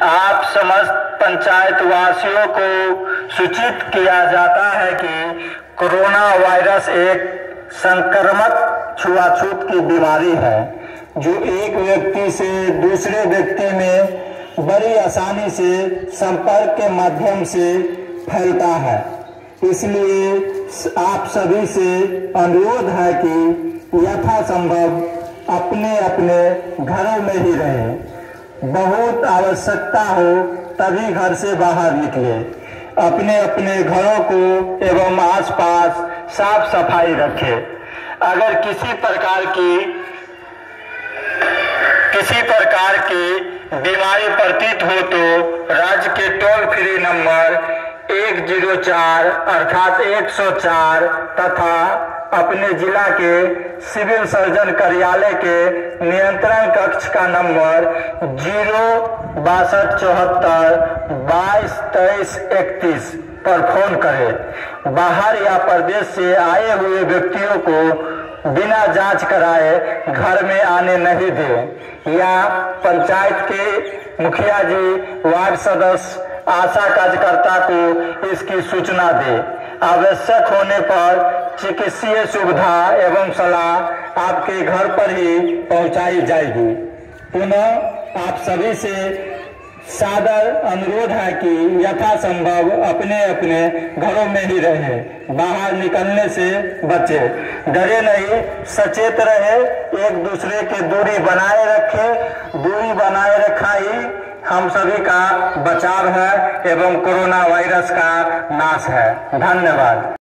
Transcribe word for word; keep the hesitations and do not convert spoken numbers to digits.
आप समस्त पंचायत वासियों को सूचित किया जाता है कि कोरोना वायरस एक संक्रामक छुआछूत की बीमारी है जो एक व्यक्ति से दूसरे व्यक्ति में बड़ी आसानी से संपर्क के माध्यम से फैलता है। इसलिए आप सभी से अनुरोध है कि यथासंभव अपने अपने घरों में ही रहें। बहुत आवश्यकता हो तभी घर से बाहर निकले। अपने अपने घरों को एवं आसपास साफ सफाई रखें। अगर किसी प्रकार की किसी प्रकार की बीमारी प्रतीत हो तो राज्य के टोल फ्री नंबर एक जीरो चार अर्थात एक सौ चार तथा अपने जिला के सिविल सर्जन कार्यालय के नियंत्रण कक्ष का नंबर जीरो बासठ चौहत्तर बाईस तेईस इकतीस पर फोन करें। बाहर या प्रदेश से आए हुए व्यक्तियों को बिना जांच कराए घर में आने नहीं दें या पंचायत के मुखिया जी, वार्ड सदस्य, आशा कार्यकर्ता को इसकी सूचना दें। आवश्यक होने पर चिकित्सीय सुविधा एवं सलाह आपके घर पर ही पहुंचाई जाएगी। पुनः आप सभी से सादर अनुरोध है कि यथासंभव अपने अपने घरों में ही रहें। बाहर निकलने से बचें। डरे नहीं, सचेत रहे, एक दूसरे की दूरी बनाए रखें। दूरी बनाए रखा ही हम सभी का बचाव है एवं कोरोना वायरस का नाश है। धन्यवाद।